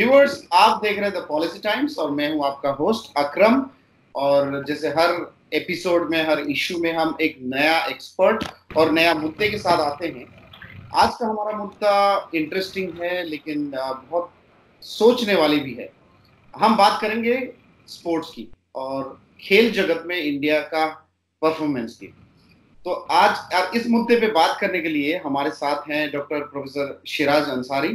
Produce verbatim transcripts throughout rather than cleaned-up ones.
Viewers, आप देख रहे हैं द पॉलिसी टाइम्स और मैं हूं आपका होस्ट अकरम। और जैसे हर एपिसोड में, हर इश्यू में हम एक नया एक्सपर्ट और नया मुद्दे के साथ आते हैं। आज का हमारा मुद्दा इंटरेस्टिंग है, लेकिन बहुत सोचने वाली भी है। हम बात करेंगे स्पोर्ट्स की और खेल जगत में इंडिया का परफॉर्मेंस की। तो आज इस मुद्दे पे बात करने के लिए हमारे साथ हैं doctor professor Shiraz Ansari.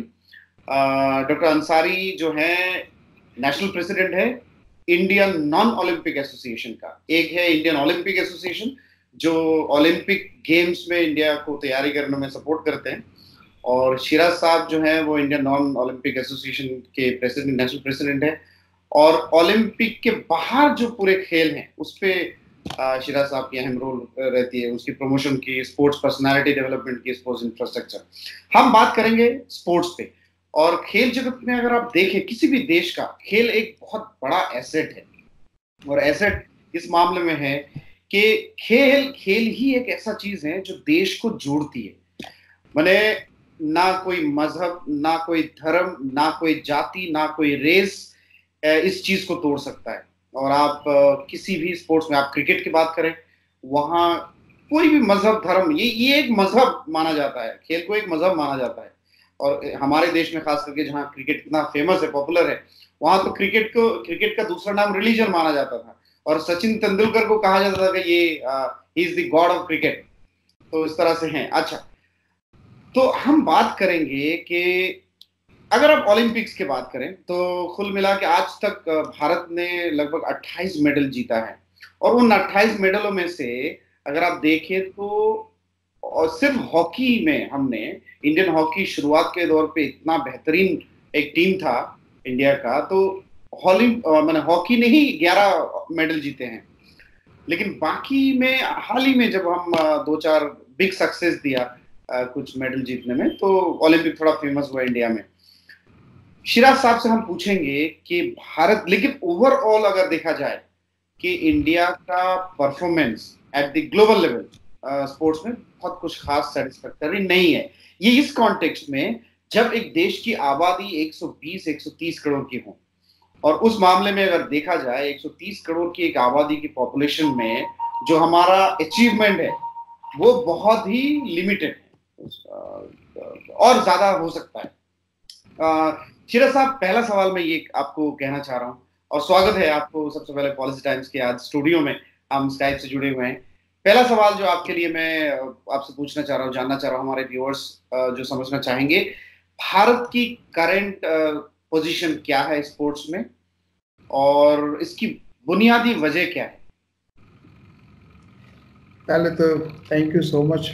Doctor Ansari जो है नेशनल प्रेसिडेंट है इंडियन नॉन ओलंपिक एसोसिएशन का। एक है इंडियन ओलंपिक एसोसिएशन जो ओलंपिक गेम्स में इंडिया को तैयारी करने में सपोर्ट करते हैं, और शिराज साहब जो है वो इंडियन नॉन ओलंपिक एसोसिएशन के प्रेसिडेंट, नेशनल प्रेसिडेंट है। और ओलंपिक के बाहर जो पूरे खेल हैं उस पे शिराज साहब की अहम रोल रहती है, उसकी प्रमोशन की, स्पोर्ट्स पर्सनालिटी डेवलपमेंट की, स्पोर्ट्स इंफ्रास्ट्रक्चर। हम बात करेंगे स्पोर्ट्स पे। और खेल जगत में अगर आप देखें किसी भी देश का, खेल एक बहुत बड़ा एसेट है। और एसेट इस मामले में है कि खेल खेल ही एक ऐसा चीज है जो देश को जोड़ती है। माने ना कोई मजहब, ना कोई धर्म, ना कोई जाति, ना कोई रेस इस चीज को तोड़ सकता है। और आप किसी भी स्पोर्ट्स में, आप क्रिकेट की बात करें, वहां कोई भी मजहब, धर्म, ये ये एक मजहब माना जाता है, खेल को एक मजहब माना जाता है। और हमारे देश में खास करके जहाँ क्रिकेट इतना फेमस है, पॉपुलर है, वहां तो क्रिकेट को क्रिकेट का दूसरा नाम रिलीजन माना जाता था। और सचिन तेंदुलकर को कहा जाता था कि ये he is the god of cricket. तो इस तरह से हैं। अच्छा, तो हम बात करेंगे कि अगर आप ओलंपिक्स की बात करें तो कुल मिला के आज तक भारत ने लगभग अट्ठाईस मेडल जीता है। और उन अट्ठाईस मेडलों में से अगर आप देखें तो और सिर्फ हॉकी में हमने, इंडियन हॉकी शुरुआत के दौर पे इतना बेहतरीन एक टीम था इंडिया का, तो हॉली मैंने हॉकी ने ही ग्यारह मेडल जीते हैं। लेकिन बाकी में हाल ही में जब हम दो चार बिग सक्सेस दिया कुछ मेडल जीतने में, तो ओलंपिक थोड़ा फेमस हुआ इंडिया में। शिराज साहब से हम पूछेंगे कि भारत, लेकिन ओवरऑल अगर देखा जाए कि इंडिया का performance at the global level sports में बहुत कुछ खास सेटिस्फैक्टरी नहीं है। ये इस कॉन्टेक्स्ट में जब एक देश की आबादी एक सौ बीस एक सौ तीस करोड़ की हो, और उस मामले में अगर देखा जाए एक सौ तीस करोड़ की एक आबादी की पॉपुलेशन में जो हमारा अचीवमेंट है वो बहुत ही लिमिटेड है और ज्यादा हो सकता है। शिराज साहब, पहला सवाल मैं ये आपको कहना चाह रहा हूँ, और स्वागत है आपको सबसे पहले पॉलिसी टाइम्स के आज स्टूडियो में, हम स्काइप से जुड़े हुए हैं। पहला सवाल जो आपके लिए मैं आपसे पूछना चाह रहा हूँ, जानना चाह रहा हूँ, हमारे व्यूअर्स जो समझना चाहेंगे, भारत की करंट पोजीशन क्या है स्पोर्ट्स में और इसकी बुनियादी वजह क्या है? पहले तो thank you so much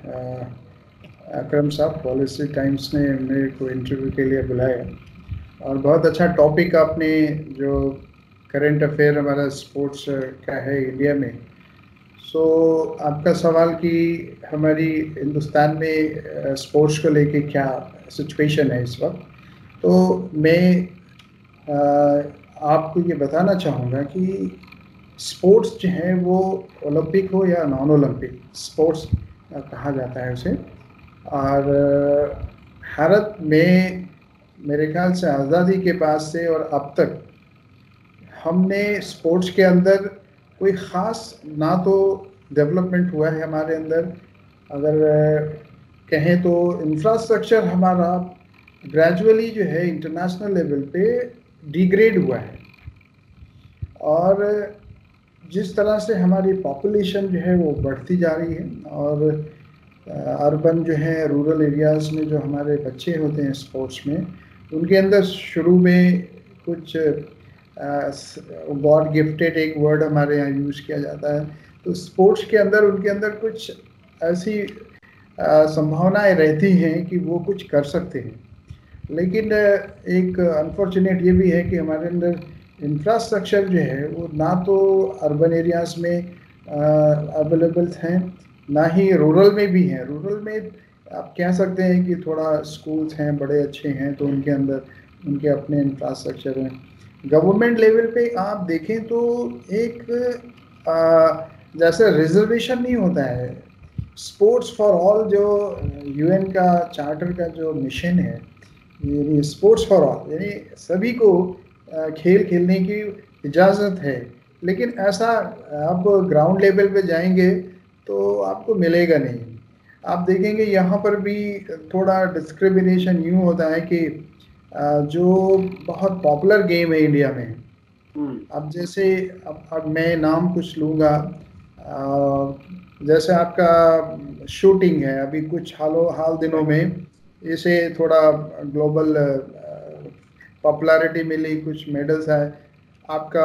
Akram साहब, पॉलिसी टाइम्स ने मेरे को इंटरव्यू के लिए बुलाया, और बहुत अच्छा टॉपिक आपने, जो करंट अफेयर हमारा स्पोर्ट्स का है इंडिया में। सो so, आपका सवाल कि हमारी हिंदुस्तान में स्पोर्ट्स को लेके क्या सिचुएशन है इस वक्त, तो मैं आ, आपको ये बताना चाहूँगा कि स्पोर्ट्स जो है वो ओलंपिक हो या नॉन ओलंपिक स्पोर्ट्स कहा जाता है उसे। और भारत में मेरे ख्याल से आज़ादी के बाद से और अब तक हमने स्पोर्ट्स के अंदर कोई ख़ास ना तो डेवलपमेंट हुआ है हमारे अंदर। अगर कहें तो इंफ्रास्ट्रक्चर हमारा ग्रेजुअली जो है इंटरनेशनल लेवल पे डिग्रेड हुआ है। और जिस तरह से हमारी पॉपुलेशन जो है वो बढ़ती जा रही है, और अर्बन जो है, रूरल एरियाज़ में जो हमारे बच्चे होते हैं स्पोर्ट्स में, उनके अंदर शुरू में कुछ गॉड गिफ्टेड एक वर्ड हमारे यहाँ यूज़ किया जाता है, तो स्पोर्ट्स के अंदर उनके अंदर कुछ ऐसी संभावनाएं रहती हैं कि वो कुछ कर सकते हैं। लेकिन एक अनफॉर्चुनेट ये भी है कि हमारे अंदर इंफ्रास्ट्रक्चर जो है वो ना तो अर्बन एरियाज़ में अवेलेबल हैं, ना ही रूरल में भी हैं। रूरल में आप कह सकते हैं कि थोड़ा स्कूल्स हैं, बड़े अच्छे हैं, तो उनके अंदर उनके अपने इंफ्रास्ट्रक्चर हैं। गवर्नमेंट लेवल पे आप देखें तो एक आ, जैसे रिजर्वेशन नहीं होता है, स्पोर्ट्स फॉर ऑल जो यूएन का चार्टर का जो मिशन है, यानी स्पोर्ट्स फॉर ऑल, यानी सभी को खेल खेलने की इजाज़त है। लेकिन ऐसा आप ग्राउंड लेवल पे जाएंगे तो आपको मिलेगा नहीं। आप देखेंगे यहाँ पर भी थोड़ा डिस्क्रिमिनेशन यूँ होता है कि जो बहुत पॉपुलर गेम है इंडिया में, अब जैसे अब, अब मैं नाम कुछ लूँगा, जैसे आपका शूटिंग है, अभी कुछ हालों हाल दिनों में इसे थोड़ा ग्लोबल पॉपुलैरिटी मिली, कुछ मेडल्स है। आपका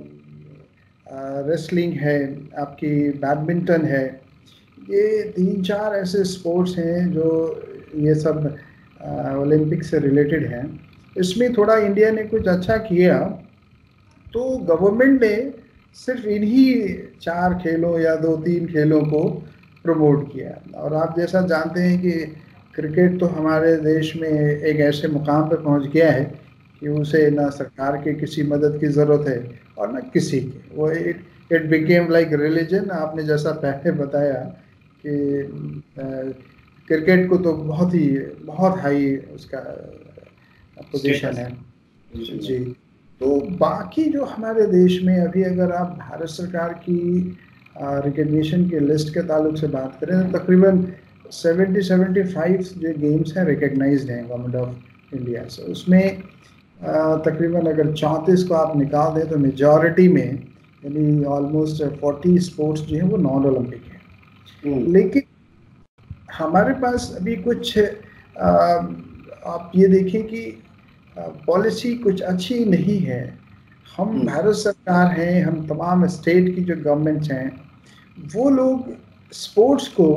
रेसलिंग है, आपकी बैडमिंटन है, ये तीन चार ऐसे स्पोर्ट्स हैं जो ये सब ओलंपिक से रिलेटेड हैं। इसमें थोड़ा इंडिया ने कुछ अच्छा किया, तो गवर्नमेंट ने सिर्फ इन्हीं चार खेलों या दो तीन खेलों को प्रमोट किया। और आप जैसा जानते हैं कि क्रिकेट तो हमारे देश में एक ऐसे मुकाम पर पहुंच गया है कि उसे ना सरकार के किसी मदद की ज़रूरत है और ना किसी की। वो it it became like religion. आपने जैसा पहले बताया कि क्रिकेट को तो बहुत ही बहुत हाई उसका पोजीशन है जी। तो बाकी जो हमारे देश में अभी अगर आप भारत सरकार की रिकग्निशन की लिस्ट के ताल्लुक से बात करें तो तकरीबन सेवेंटी सेवेंटी फाइव जो गेम्स हैं रिकग्नाइज्ड हैं गवर्नमेंट ऑफ इंडिया से। उसमें तकरीबन अगर चौंतीस को आप निकाल दें तो मेजॉरिटी में यानी ऑलमोस्ट फोर्टी स्पोर्ट्स जो हैं वो नॉन ओलंपिक हैं। लेकिन हमारे पास अभी कुछ आ, आप ये देखें कि पॉलिसी कुछ अच्छी नहीं है। हम भारत सरकार हैं, हम तमाम स्टेट की जो गवर्नमेंट्स हैं, वो लोग स्पोर्ट्स को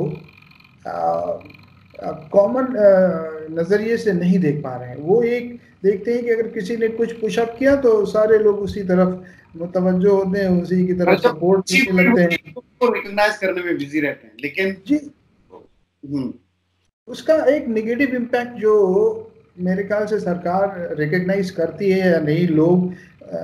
कॉमन नज़रिए से नहीं देख पा रहे हैं। वो एक देखते हैं कि अगर किसी ने कुछ पुशअप किया तो सारे लोग उसी तरफ मुतवज्जो होते हैं, उसी की तरफ सपोर्ट करने लगते हैं, तो रिकॉग्नाइज करने में बिजी रहते हैं। लेकिन जी उसका एक नेगेटिव इम्पैक्ट जो मेरे ख्याल से सरकार रिकग्नाइज करती है या नहीं, लोग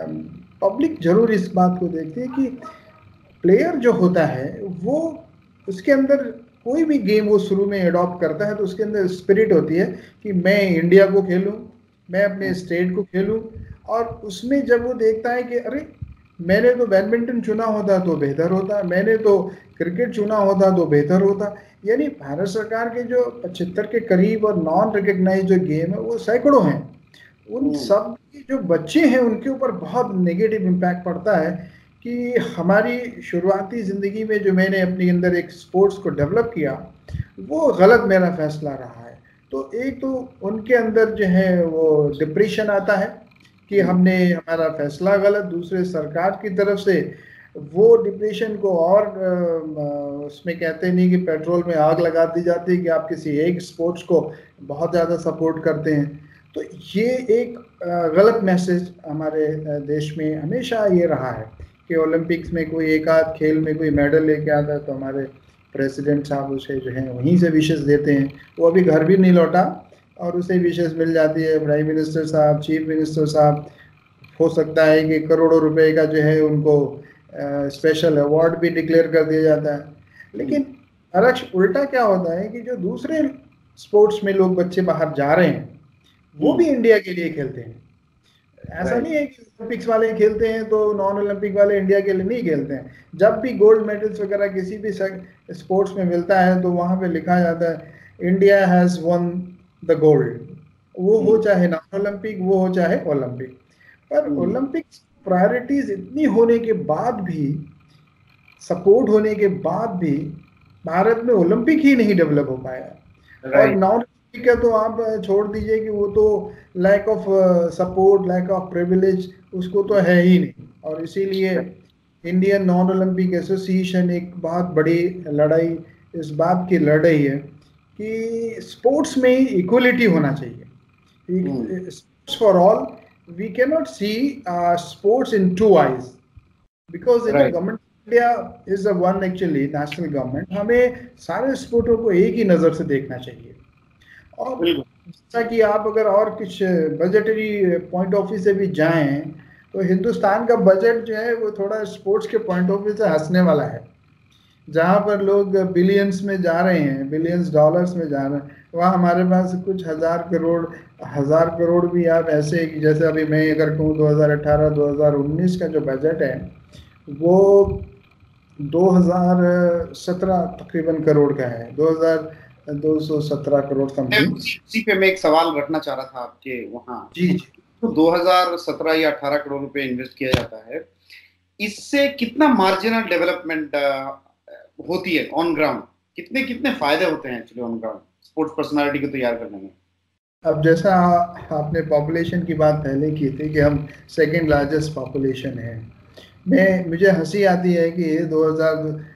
पब्लिक जरूर इस बात को देखते हैं कि प्लेयर जो होता है वो उसके अंदर कोई भी गेम वो शुरू में एडॉप्ट करता है तो उसके अंदर स्पिरिट होती है कि मैं इंडिया को खेलूं, मैं अपने स्टेट को खेलूं। और उसमें जब वो देखता है कि अरे मैंने तो बैडमिंटन चुना होता तो बेहतर होता, मैंने तो क्रिकेट चुना होता तो बेहतर होता। यानी भारत सरकार के जो पचहत्तर के करीब और नॉन रिकग्नाइज जो गेम है वो सैकड़ों हैं, उन सब के जो बच्चे हैं उनके ऊपर बहुत नेगेटिव इम्पैक्ट पड़ता है कि हमारी शुरुआती ज़िंदगी में जो मैंने अपने अंदर एक स्पोर्ट्स को डेवलप किया वो गलत मेरा फैसला रहा है। तो एक तो उनके अंदर जो है वो डिप्रेशन आता है कि हमने हमारा फैसला गलत, दूसरे सरकार की तरफ से वो डिप्रेशन को और उसमें कहते नहीं कि पेट्रोल में आग लगा दी जाती है कि आप किसी एक स्पोर्ट्स को बहुत ज़्यादा सपोर्ट करते हैं। तो ये एक गलत मैसेज हमारे देश में हमेशा ये रहा है कि ओलंपिक्स में कोई एक आध खेल में कोई मेडल लेके आता है तो हमारे प्रेसिडेंट साहब उसे जो है वहीं से विशेष देते हैं। वो अभी घर भी नहीं लौटा और उसे विशेष मिल जाती है। प्राइम मिनिस्टर साहब, चीफ मिनिस्टर साहब, हो सकता है कि करोड़ों रुपए का जो है उनको स्पेशल अवार्ड भी डिक्लेयर कर दिया जाता है। लेकिन अरक्ष उल्टा क्या होता है कि जो दूसरे स्पोर्ट्स में लोग बच्चे बाहर जा रहे हैं वो भी इंडिया के लिए खेलते हैं। ऐसा नहीं है कि ओलंपिक्स वाले खेलते हैं तो नॉन ओलंपिक वाले इंडिया के लिए नहीं खेलते हैं। जब भी गोल्ड मेडल्स वगैरह किसी भी स्पोर्ट्स में मिलता है तो वहाँ पे लिखा जाता है India has won the gold, वो हो चाहे नॉन ओलंपिक वो हो चाहे ओलंपिक। पर ओलंपिक्स प्रायोरिटीज इतनी होने के बाद भी, सपोर्ट होने के बाद भी भारत में ओलंपिक ही नहीं डेवलप हो पाया। और नॉन ओलंपिक का तो आप छोड़ दीजिए कि वो तो lack of support, lack of privilege उसको तो है ही नहीं। और इसीलिए इंडियन नॉन ओलंपिक एसोसिएशन एक बहुत बड़ी लड़ाई इस बात की लड़ रही है कि स्पोर्ट्स में इक्वलिटी होना चाहिए, sports for all. We cannot see uh, sports in two eyes because in right. the government India is the one actually national government. हमें सारे स्पोर्टों को एक ही नज़र से देखना चाहिए। और जैसा कि आप अगर और कुछ बजटरी पॉइंट ऑफ व्यू से भी जाएं तो हिंदुस्तान का बजट जो है वो थोड़ा स्पोर्ट्स के पॉइंट ऑफ व्यू से हंसने वाला है। जहाँ पर लोग बिलियंस में जा रहे हैं, बिलियंस डॉलर्स में जा रहे हैं, वहाँ हमारे पास कुछ हजार करोड़ हजार करोड़ भी आप ऐसे कि जैसे अभी मैं अगर कहूँ दो हज़ार अठारह दो हज़ार उन्नीस का जो बजट है वो दो हज़ार सत्रह तकरीबन करोड़ का है, दो हज़ार दो सौ सत्रह करोड़ समथिंग। उसी पे मैं एक सवाल रखना चाह रहा था आपके वहाँ। जी जी। तो दो हज़ार सत्रह या अठारह करोड़ रुपए इन्वेस्ट किया जाता है, इससे कितना मार्जिनल डेवलपमेंट होती है ऑन ग्राउंड? कितने कितने फायदे होते हैं actually on ground sports personality को तैयार करने में? अब जैसा आपने पॉपुलेशन की बात पहले की थी कि हम सेकंड लार्जेस्ट पॉपुलेशन है, मैं मुझे हंसी आती है कि दो हज़ार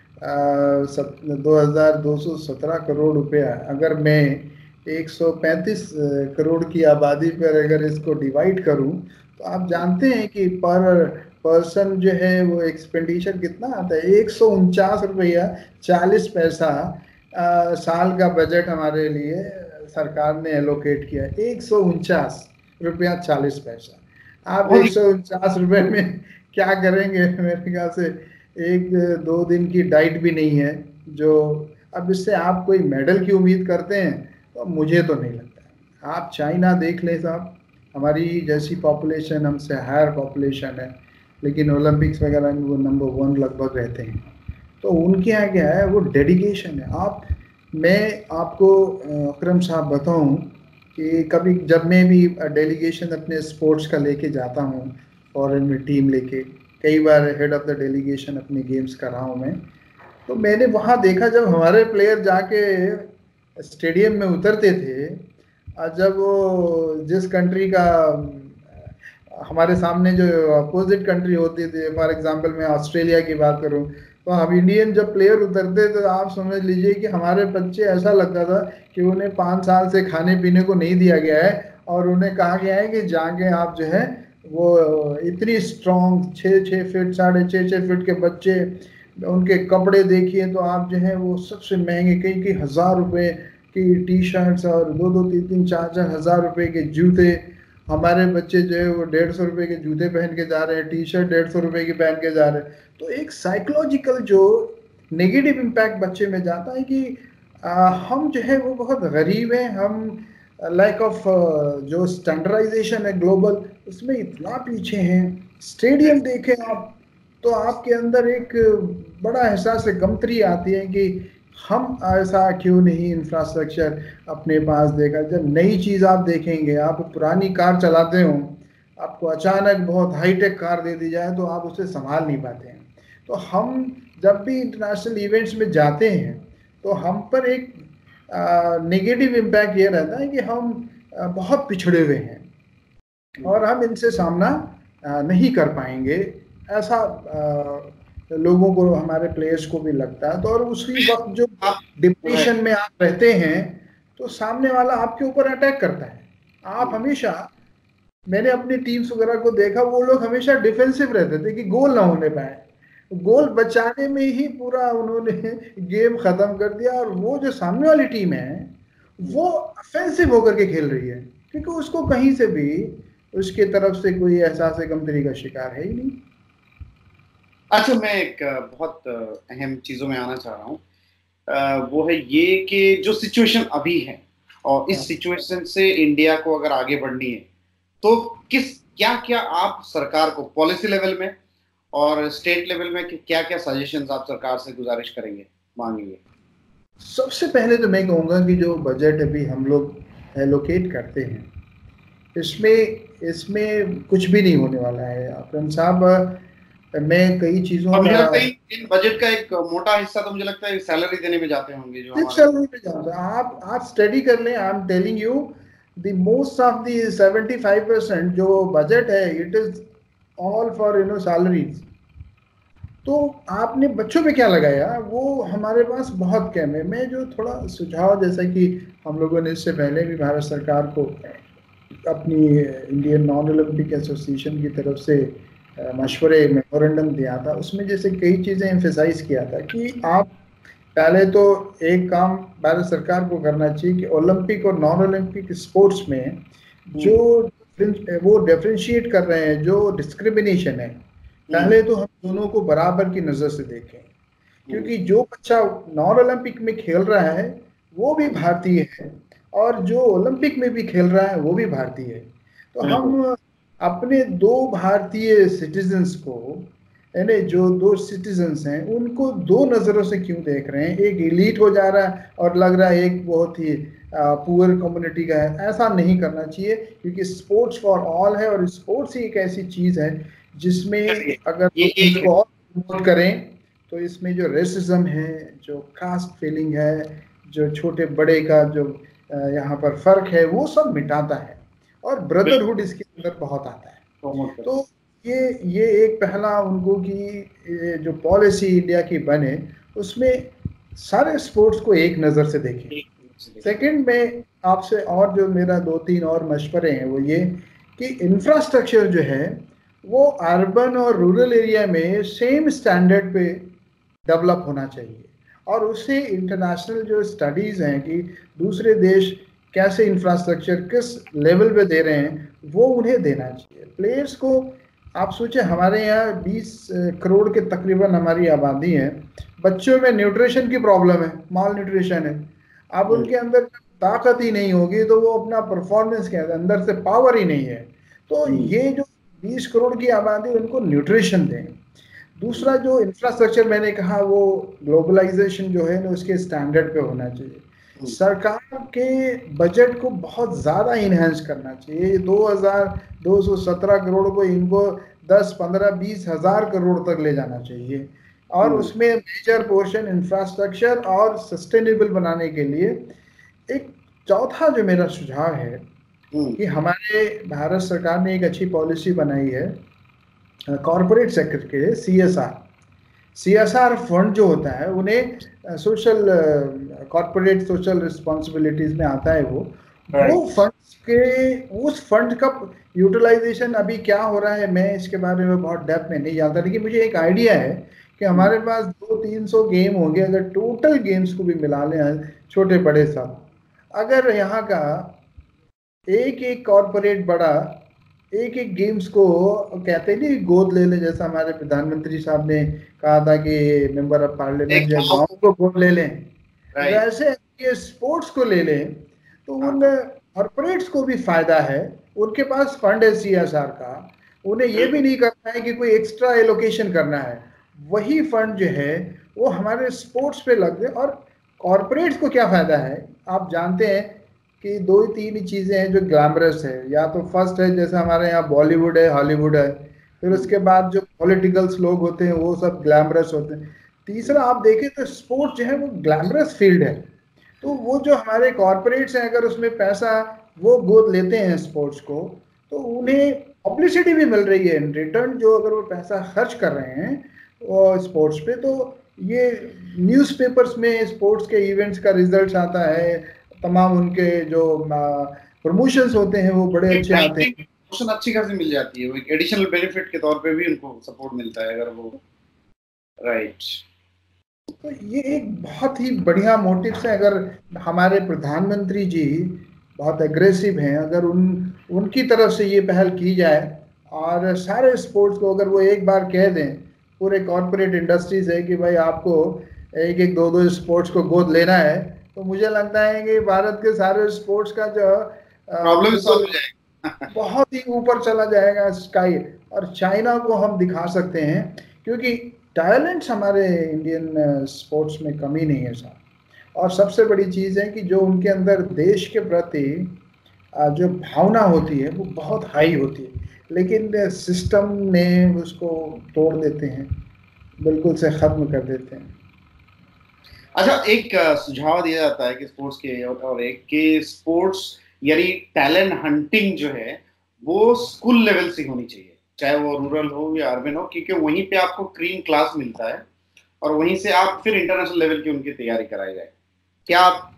दो हज़ार दो सौ सत्रह करोड़ रुपया अगर मैं एक सौ पैंतीस करोड़ की आबादी पर अगर इसको डिवाइड करूं तो आप जानते हैं कि पर पर्सन जो है वो एक्सपेंडिचर कितना आता है, एक सौ उनचास रुपया चालीस पैसा आ, साल का बजट हमारे लिए सरकार ने एलोकेट किया, एक सौ उनचास रुपया चालीस पैसा। आप एक सौ उनचास रुपये में क्या करेंगे? मेरे ख्याल से एक दो दिन की डाइट भी नहीं है। जो अब इससे आप कोई मेडल की उम्मीद करते हैं तो मुझे तो नहीं लगता। आप चाइना देख लें साहब, हमारी जैसी पॉपुलेशन, हमसे हायर पॉपुलेशन है, लेकिन ओलंपिक्स वगैरह में वो नंबर वन लगभग रहते हैं। तो उनके यहाँ क्या है, वो डेडिकेशन है। आप मैं आपको अकरम साहब बताऊं कि कभी जब मैं भी डेलीगेशन अपने स्पोर्ट्स का लेके जाता हूं फॉरेन में टीम लेके, कई बार हेड ऑफ द डेलीगेशन अपने गेम्स कर रहा हूं मैं, तो मैंने वहाँ देखा जब हमारे प्लेयर जाके स्टेडियम में उतरते थे, जब वो जिस कंट्री का हमारे सामने जो अपोजिट कंट्री होती थी, फॉर एग्जांपल मैं ऑस्ट्रेलिया की बात करूं, तो हम इंडियन जब प्लेयर उतरते तो आप समझ लीजिए कि हमारे बच्चे ऐसा लगता था कि उन्हें पाँच साल से खाने पीने को नहीं दिया गया है और उन्हें कहा गया है कि जाके आप जो है वो इतनी स्ट्रॉन्ग छः छः फिट साढ़े छः छः फिट के बच्चे, उनके कपड़े देखिए तो आप जो है वो सबसे महंगे कई कई हज़ार रुपए की टी शर्ट्स और दो दो तीन तीन चार चार हज़ार रुपए के जूते। हमारे बच्चे जो है वो डेढ़ सौ रुपये के जूते पहन के जा रहे हैं, टी शर्ट डेढ़ सौ रुपये की पहन के जा रहे हैं। तो एक साइकोलॉजिकल जो नेगेटिव इम्पैक्ट बच्चे में जाता है कि आ, हम जो है वो बहुत गरीब हैं, हम लाइक ऑफ जो स्टैंडर्डाइजेशन है ग्लोबल उसमें इतना पीछे हैं। स्टेडियम देखें आप तो आपके अंदर एक बड़ा एहसास गमतरी आती है कि हम ऐसा क्यों नहीं इंफ्रास्ट्रक्चर अपने पास देखा। जब नई चीज़ आप देखेंगे, आप पुरानी कार चलाते हो, आपको अचानक बहुत हाईटेक कार दे दी जाए तो आप उसे संभाल नहीं पाते हैं। तो हम जब भी इंटरनेशनल इवेंट्स में जाते हैं तो हम पर एक नेगेटिव इम्पैक्ट ये रहता है कि हम आ, बहुत पिछड़े हुए हैं और हम इनसे सामना आ, नहीं कर पाएंगे, ऐसा आ, लोगों को, हमारे प्लेयर्स को भी लगता है। तो और उसी वक्त जो डिप्रेशन में आप रहते हैं तो सामने वाला आपके ऊपर अटैक करता है। आप हमेशा, मैंने अपनी टीम्स वगैरह को देखा, वो लोग हमेशा डिफेंसिव रहते थे कि गोल ना होने पाए, गोल बचाने में ही पूरा उन्होंने गेम खत्म कर दिया। और वो जो सामने वाली टीम है वो ऑफेंसिव होकर के खेल रही है क्योंकि उसको कहीं से भी उसके तरफ से कोई एहसास कमतरी का शिकार है ही नहीं। अच्छा, मैं एक बहुत अहम चीजों में आना चाह रहा हूँ, वो है ये कि जो सिचुएशन अभी है और इस सिचुएशन से इंडिया को अगर आगे बढ़नी है तो किस क्या क्या आप सरकार को पॉलिसी लेवल में और स्टेट लेवल में क्या क्या सजेशंस आप सरकार से गुजारिश करेंगे, मांगेंगे? सबसे पहले तो मैं कहूँगा कि जो बजट अभी हम लोग एलोकेट करते हैं इसमें इसमें कुछ भी नहीं होने वाला है। अकरम साहब, मैं कई चीजों मुझे लगता है इन बजट का एक मोटा हिस्सा तो मुझे लगता है सैलरी देने में जाते होंगे जो हमारे सैलरी पे जाता है। आप आप स्टडी कर लें, I am telling you the most of the seventy five percent जो बजट है it is all for you know salaries. तो आपने बच्चों पे क्या लगाया वो हमारे पास बहुत कम है। मैं जो थोड़ा सुझाव, जैसा कि हम लोगों ने इससे पहले भी भारत सरकार को अपनी इंडियन नॉन ओलंपिक एसोसिएशन की तरफ से मशवरे मेमोरेंडम दिया था, उसमें जैसे कई चीज़ें एम्फेसाइज किया था कि आप पहले तो एक काम भारत सरकार को करना चाहिए कि ओलंपिक और नॉन ओलंपिक स्पोर्ट्स में जो वो डिफरेंशिएट कर रहे हैं, जो डिस्क्रिमिनेशन है, पहले तो हम दोनों को बराबर की नज़र से देखें। क्योंकि जो बच्चा नॉन ओलंपिक में खेल रहा है वो भी भारतीय है और जो ओलंपिक में भी खेल रहा है वो भी भारतीय है। तो हम अपने दो भारतीय सिटीजन्स को, यानी जो दो सिटीजन्स हैं, उनको दो नज़रों से क्यों देख रहे हैं? एक एलीट हो जा रहा है और लग रहा है एक बहुत ही पुअर कम्युनिटी का है। ऐसा नहीं करना चाहिए, क्योंकि स्पोर्ट्स फॉर ऑल है और स्पोर्ट्स ही एक ऐसी चीज़ है जिसमें अगर इसको और प्रमोट करें तो इसमें जो रेसिज्म है, जो कास्ट फीलिंग है, जो छोटे बड़े का जो यहाँ पर फर्क है, वो सब मिटाता है और ब्रदरहुड इसके अंदर बहुत आता है। तो ये ये एक पहला उनको कि जो पॉलिसी इंडिया की बने उसमें सारे स्पोर्ट्स को एक नज़र से देखें। सेकंड में आपसे और जो मेरा दो तीन और मशवरे हैं वो ये कि इंफ्रास्ट्रक्चर जो है वो अर्बन और रूरल एरिया में सेम स्टैंडर्ड पे डेवलप होना चाहिए, और उससे इंटरनेशनल जो स्टडीज़ हैं कि दूसरे देश कैसे इंफ्रास्ट्रक्चर किस लेवल पे दे रहे हैं वो उन्हें देना चाहिए। प्लेयर्स को आप सोचें, हमारे यहाँ बीस करोड़ के तकरीबन हमारी आबादी है, बच्चों में न्यूट्रिशन की प्रॉब्लम है, माल न्यूट्रिशन है। अब उनके अंदर ताकत ही नहीं होगी तो वो अपना परफॉर्मेंस के अंदर से पावर ही नहीं है। तो ये जो बीस करोड़ की आबादी उनको न्यूट्रिशन दें। दूसरा जो इंफ्रास्ट्रक्चर मैंने कहा वो ग्लोबलाइजेशन जो है ना उसके स्टैंडर्ड पे होना चाहिए। सरकार के बजट को बहुत ज़्यादा इन्हेंस करना चाहिए। दो हज़ार दो सौ सत्रह करोड़ को इनको दस पंद्रह बीस हज़ार करोड़ तक ले जाना चाहिए, और उसमें मेजर पोर्शन इंफ्रास्ट्रक्चर और सस्टेनेबल बनाने के लिए। एक चौथा जो मेरा सुझाव है कि हमारे भारत सरकार ने एक अच्छी पॉलिसी बनाई है कॉरपोरेट सेक्टर के लिए, C S R C S R fund जो होता है उन्हें सोशल कॉरपोरेट सोशल रिस्पॉन्सिबिलिटीज में आता है। वो वो फंड के उस फंड का यूटिलाइजेशन अभी क्या हो रहा है मैं इसके बारे में बहुत डेप्थ में नहीं जानता, लेकिन मुझे एक आइडिया है कि हमारे पास दो तीन सौ गेम होंगे। अगर टोटल गेम्स को भी मिला लें, छोटे बड़े सब, अगर यहाँ का एक एक कॉरपोरेट बड़ा एक एक गेम्स को कहते नहीं गोद ले लें, जैसा हमारे प्रधानमंत्री साहब ने कहा था कि मेंबर ऑफ पार्लियामेंट जो गाँव को गोद ले लें, वैसे ये स्पोर्ट्स को ले लें तो उन कॉरपोरेट्स को भी फायदा है। उनके पास फंड है सी एस आर का, उन्हें ये भी नहीं करना है कि कोई एक्स्ट्रा एलोकेशन करना है, वही फंड जो है वो हमारे स्पोर्ट्स पे लग जाए। और कॉरपोरेट्स को क्या फायदा है, आप जानते हैं कि दो ही तीन ही चीज़ें हैं जो ग्लैमरस है। या तो फर्स्ट है जैसे हमारे यहाँ बॉलीवुड है, हॉलीवुड है, फिर उसके बाद जो पॉलिटिकल्स लोग होते हैं वो सब ग्लैमरस होते हैं। तीसरा आप देखें तो स्पोर्ट्स जो है वो ग्लैमरस फील्ड है। तो वो जो हमारे कॉरपोरेट्स हैं अगर उसमें पैसा वो गोद लेते हैं स्पोर्ट्स को, तो उन्हें पब्लिसिटी भी मिल रही है इन रिटर्न। जो अगर वो पैसा खर्च कर रहे हैं वो स्पोर्ट्स पे, तो ये न्यूज़पेपर्स में स्पोर्ट्स के इवेंट्स का रिजल्ट आता है, तमाम उनके जो प्रमोशंस होते हैं वो बड़े अच्छे आते हैं, प्रमोशन अच्छी खासी मिल जाती है, वो एक एडिशनल बेनिफिट के तौर पे भी उनको सपोर्ट मिलता है अगर वो राइट। तो ये एक बहुत ही बढ़िया मोटिव है। अगर हमारे प्रधानमंत्री जी बहुत एग्रेसिव हैं, अगर उन उनकी तरफ से ये पहल की जाए और सारे स्पोर्ट्स को अगर वो एक बार कह दें, पूरे कॉर्पोरेट इंडस्ट्रीज है कि भाई आपको एक एक दो दो स्पोर्ट्स को गोद लेना है, तो मुझे लगता है कि भारत के सारे स्पोर्ट्स का जो प्रॉब्लम सॉल्व हो जाएगा, बहुत ही ऊपर चला जाएगा स्काई। और चाइना को हम दिखा सकते हैं, क्योंकि टैलेंट्स हमारे इंडियन स्पोर्ट्स में कमी नहीं है साहब। और सबसे बड़ी चीज़ है कि जो उनके अंदर देश के प्रति जो भावना होती है वो बहुत हाई होती है, लेकिन सिस्टम ने उसको तोड़ देते हैं, बिल्कुल से ख़त्म कर देते हैं। अच्छा, एक सुझाव दिया जाता है कि स्पोर्ट्स के और एक के स्पोर्ट्स यानी टैलेंट हंटिंग जो है वो स्कूल लेवल से होनी चाहिए, चाहे वो रूरल हो या अर्बन हो, क्योंकि वहीं पे आपको क्रीम क्लास मिलता है और वहीं से आप फिर इंटरनेशनल लेवल की उनकी तैयारी कराई जाए। क्या आप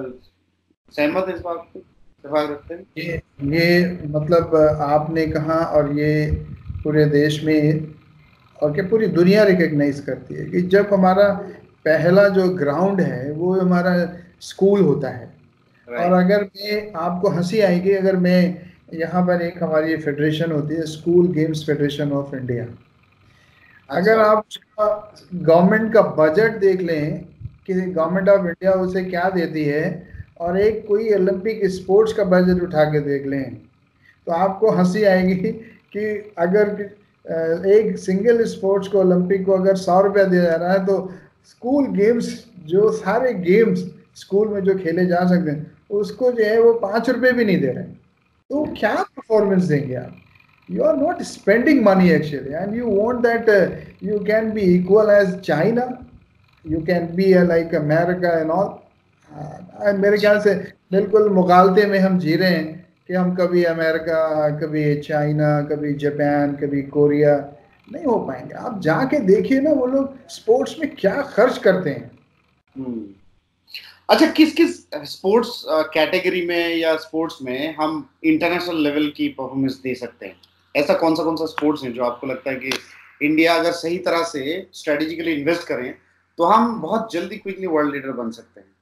सहमत हैं इस बात से, इत्तेफाक रखते हैं? ये ये मतलब आपने कहा, और ये पूरे देश में और क्या पूरी दुनिया रिकग्नाइज करती है कि जब हमारा पहला जो ग्राउंड है वो हमारा स्कूल होता है। और अगर मैं आपको हंसी आएगी, अगर मैं यहाँ पर एक हमारी फेडरेशन होती है school games federation of India, अगर आप गवर्नमेंट का बजट देख लें कि गवर्नमेंट ऑफ इंडिया उसे क्या देती है, और एक कोई ओलंपिक स्पोर्ट्स का बजट उठा के देख लें तो आपको हंसी आएगी कि अगर एक सिंगल स्पोर्ट्स को ओलंपिक को अगर सौ रुपया दिया जा रहा है तो स्कूल गेम्स जो सारे गेम्स स्कूल में जो खेले जा सकते हैं उसको जो है वो पाँच रुपये भी नहीं दे रहे हैं। तो क्या परफॉर्मेंस देंगे आप? You are not spending money actually, and you want that uh, you can be equal as China, you can be uh, like America and all. uh, मेरे ख्याल से बिल्कुल मुगालते में हम जी रहे हैं कि हम कभी अमेरिका, कभी चाइना, कभी जापान, कभी कोरिया नहीं हो पाएंगे। आप जाके देखिए ना वो लोग स्पोर्ट्स में क्या खर्च करते हैं। अच्छा, किस किस स्पोर्ट्स कैटेगरी में या स्पोर्ट्स में हम इंटरनेशनल लेवल की परफॉर्मेंस दे सकते हैं? ऐसा कौन सा कौन सा स्पोर्ट्स है जो आपको लगता है कि इंडिया अगर सही तरह से स्ट्रेटेजिकली इन्वेस्ट करें तो हम बहुत जल्दी क्विकली वर्ल्ड लीडर बन सकते हैं?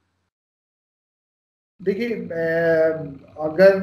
देखिए, अगर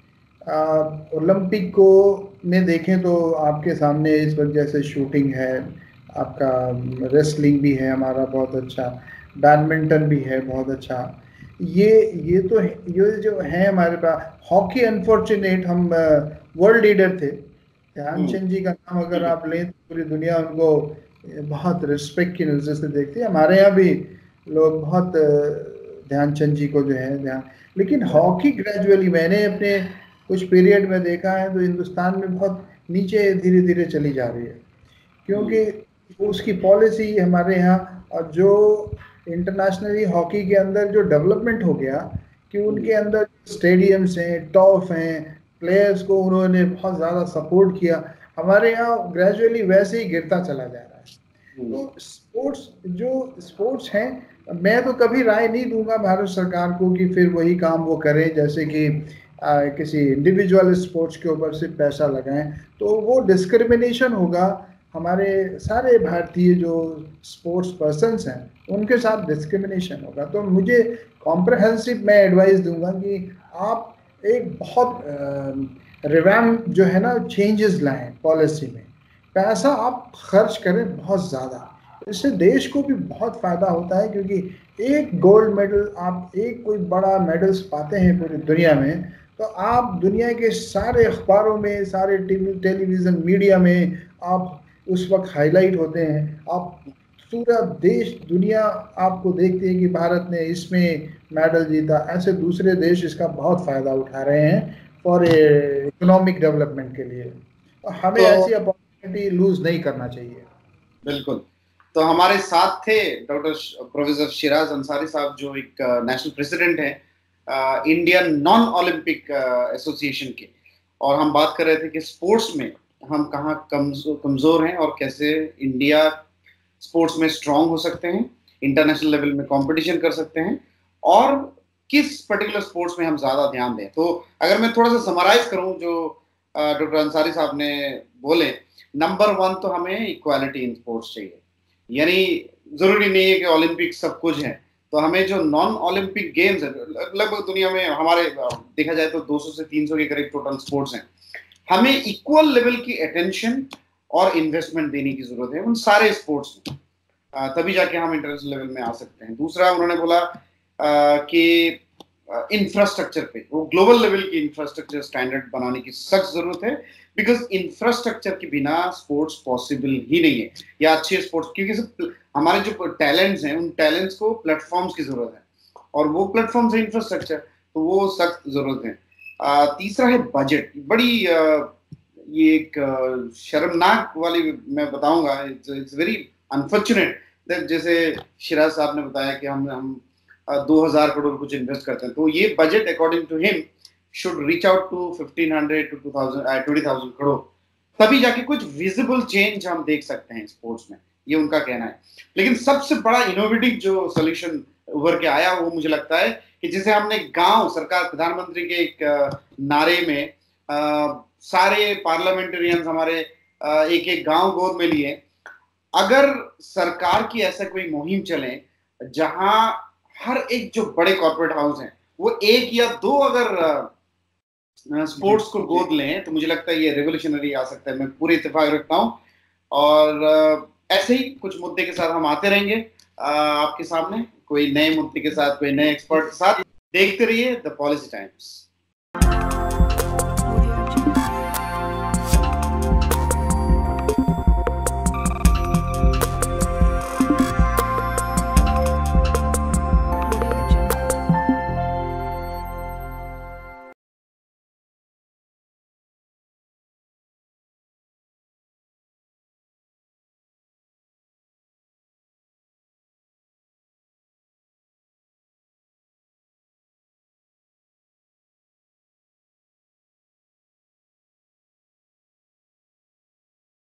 ओलंपिक को में देखें तो आपके सामने इस वक्त जैसे शूटिंग है, आपका रेसलिंग भी है हमारा बहुत अच्छा, बैडमिंटन भी है बहुत अच्छा। ये ये तो ये जो है हमारे पास। हॉकी अनफॉर्चुनेट हम वर्ल्ड लीडर थे। ध्यानचंद जी का नाम अगर आप लें तो पूरी दुनिया उनको बहुत रिस्पेक्ट की नज़र से देखती है। हमारे यहाँ भी लोग बहुत ध्यानचंद जी को जो है ध्यान, लेकिन हॉकी ग्रेजुअली मैंने अपने कुछ पीरियड में देखा है तो हिंदुस्तान में बहुत नीचे धीरे धीरे चली जा रही है, क्योंकि उसकी पॉलिसी हमारे यहाँ, और जो इंटरनेशनली हॉकी के अंदर जो डेवलपमेंट हो गया कि उनके अंदर स्टेडियम्स हैं, टॉफ हैं, प्लेयर्स को उन्होंने बहुत ज़्यादा सपोर्ट किया। हमारे यहाँ ग्रेजुअली वैसे ही गिरता चला जा रहा है। तो स्पोर्ट्स जो स्पोर्ट्स हैं, मैं तो कभी राय नहीं दूंगा भारत सरकार को कि फिर वही काम वो करें जैसे कि आ, किसी इंडिविजुअल स्पोर्ट्स के ऊपर से पैसा लगाएं, तो वो डिस्क्रिमिनेशन होगा। हमारे सारे भारतीय जो स्पोर्ट्स पर्सन्स हैं उनके साथ डिस्क्रिमिनेशन होगा। तो मुझे कॉम्प्रहेंसिव मैं एडवाइस दूंगा कि आप एक बहुत रिवैम जो है ना चेंजेस लाएं पॉलिसी में, पैसा आप खर्च करें बहुत ज़्यादा, इससे देश को भी बहुत फ़ायदा होता है। क्योंकि एक गोल्ड मेडल आप, एक कोई बड़ा मेडल्स पाते हैं पूरी दुनिया में तो आप दुनिया के सारे अखबारों में, सारे टेलीविज़न मीडिया में आप उस वक्त हाईलाइट होते हैं। आप पूरा देश दुनिया आपको देखती है कि भारत ने इसमें मेडल जीता। ऐसे दूसरे देश इसका बहुत फ़ायदा उठा रहे हैं फॉर इकोनॉमिक डेवलपमेंट के लिए। तो हमें तो, ऐसी अपॉर्चुनिटी लूज नहीं करना चाहिए। बिल्कुल। तो हमारे साथ थे डॉक्टर प्रोफेसर शिराज अंसारी साहब, जो एक नेशनल प्रेसिडेंट हैं इंडियन नॉन ओलंपिक एसोसिएशन के, और हम बात कर रहे थे कि स्पोर्ट्स में हम कहाँ कमजोर कमजोर हैं और कैसे इंडिया स्पोर्ट्स में स्ट्रांग हो सकते हैं, इंटरनेशनल लेवल में कंपटीशन कर सकते हैं, और किस पर्टिकुलर स्पोर्ट्स में हम ज़्यादा ध्यान दें। तो अगर मैं थोड़ा सा समराइज करूं जो डॉक्टर अंसारी साहब ने बोले, नंबर वन तो हमें इक्वालिटी इन स्पोर्ट्स चाहिए। यानी ज़रूरी नहीं है कि ओलंपिक सब कुछ है, तो हमें जो नॉन ओलंपिक गेम्स है, लगभग दुनिया में हमारे देखा जाए तो दो सौ से तीन सौ के करीब टोटल स्पोर्ट्स हैं, हमें इक्वल लेवल की अटेंशन और इन्वेस्टमेंट देने की जरूरत है उन सारे स्पोर्ट्स में, तभी जाके हम इंटरनेशनल लेवल में आ सकते हैं। दूसरा उन्होंने बोला कि इंफ्रास्ट्रक्चर पे, वो ग्लोबल लेवल की इंफ्रास्ट्रक्चर स्टैंडर्ड बनाने की सख्त जरूरत है, बिकॉज इंफ्रास्ट्रक्चर के बिना स्पोर्ट्स पॉसिबल ही नहीं है, या अच्छे स्पोर्ट्स, क्योंकि हमारे जो टैलेंट्स हैं उन टैलेंट्स को प्लेटफॉर्म्स की जरूरत है, और वो प्लेटफॉर्म्स है इंफ्रास्ट्रक्चर, तो वो सख्त जरूरत है। आ, तीसरा है बजट। बड़ी आ, ये एक शर्मनाक वाली मैं बताऊंगा, इट्स वेरी अनफॉर्चुनेट, जैसे शिराज साहब ने बताया कि हम हम दो हजार करोड़ कुछ इन्वेस्ट करते हैं, तो ये budget according to him should reach out to fifteen hundred to two thousand twenty thousand crore, तभी जाके कुछ विजिबल चेंज हम देख सकते हैं स्पोर्ट्स में, ये उनका कहना है। लेकिन सबसे बड़ा इनोवेटिव जो सोल्यूशन उभर के आया वो मुझे लगता है कि जैसे हमने गांव सरकार प्रधानमंत्री के एक नारे में आ, सारे पार्लियामेंटेरियंस हमारे एक एक गांव गोद में लिए, अगर सरकार की ऐसा कोई मुहिम चले जहां हर एक जो बड़े कॉर्पोरेट हाउस हैं वो एक या दो अगर स्पोर्ट्स को गोद लें, तो मुझे लगता है ये रेवोल्यूशनरी आ सकता है। मैं पूरी इत्तेफाक रखता हूं, और ऐसे ही कुछ मुद्दे के साथ हम आते रहेंगे आपके सामने, कोई नए मुद्दे के साथ, कोई नए एक्सपर्ट के साथ। देखते रहिए द पॉलिसी टाइम्स।